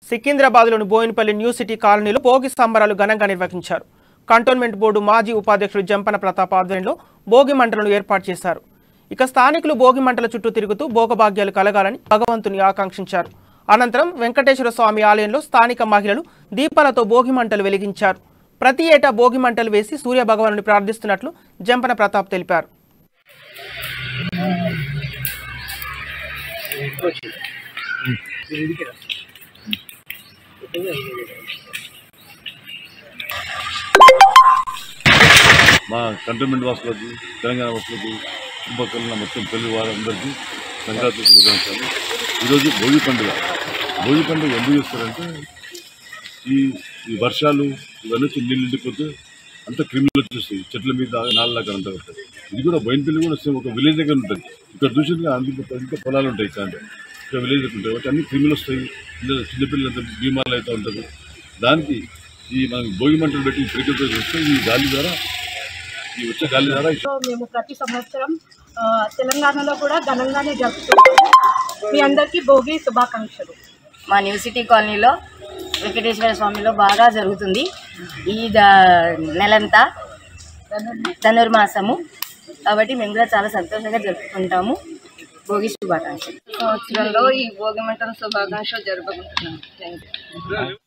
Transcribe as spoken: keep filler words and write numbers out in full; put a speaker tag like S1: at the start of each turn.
S1: సికింద్రాబాద్లోని Boinapalli new city కాలనీలో భోగి సంబరాలు ఘనంగా నిర్వహించారు. కంటోన్మెంట్ బోర్డు మాజీ ఉపాధ్యక్షుడు జంపన ప్రతాప్ ఆధ్వర్యంలో భోగి మంటలను ఏర్పాటు చేశారు. ఇక స్థానికులు భోగి మంటల చుట్టూ తిరుగుతూ భోగభాగ్యాలు కలగాలని భగవంతుని ఆకాంక్షించారు. అనంతరం వెంకటేశ్వర స్వామి ఆలయంలో స్థానిక మహిళలు దీపాలతో భోగి మంటలు వెలిగించారు. ప్రతి ఏటా భోగి మంటలు వేసి సూర్య భగవానుని ప్రార్థిస్తున్నట్లు జంపన ప్రతాప్ తెలిపారు.
S2: మా కంటోన్మెంట్ వాసులకు, తెలంగాణ వాసులకు, చుట్టుపక్కల మొత్తం తెలుగు వారందరికీ సంక్రాంతి శుభాకాంక్షలు. ఈరోజు భోగి పండుగ. భోగి పండుగ ఎందుకు చేస్తారంటే ఈ ఈ వర్షాలు ఇవన్నీ నీళ్ళు నిండిపోతే అంత క్రిములు వచ్చేస్తాయి, చెట్ల మీద నాలుగు అంతా ఉంటుంది. ఇది కూడా బోయినపల్లి కూడా సేమ్ ఒక విలేజ్ దగ్గర ఉంటుంది. ఇక్కడ చూసినట్టుగా అందుకు ఇంకా పొలాలు ఉంటాయి, కానీ ఇక్కడ విలేజ్ దగ్గర ఉంటాయి కాబట్టి అన్ని క్రిములు వస్తాయి. చిన్నపిల్లలంతా బీమాలు అయితే ఉంటుంది. దానికి ఈ మనం భోగి మంటలు పెట్టి ప్రికల్చర్ చేస్తే ఈ గాలి ద్వారా ఈ వచ్చే గాలి ద్వారా
S3: మేము ప్రతి సంవత్సరం తెలంగాణలో కూడా ఘనంగానే జరుపుకుంటాము. మీ అందరికీ భోగి శుభాకాంక్షలు.
S4: మా న్యూ సిటీ కాలనీలో వెంకటేశ్వర స్వామిలో బాగా జరుగుతుంది. ఈ నెలంతా ధనుర్మాసము కాబట్టి మేము కూడా చాలా సంతోషంగా జరుపుకుంటాము. భోగి శుభాకాంక్షలు.
S5: సంవత్సరంలో ఈ భోగి మంటల శుభాకాంక్షలు జరుపుకుంటున్నాము. Thank you.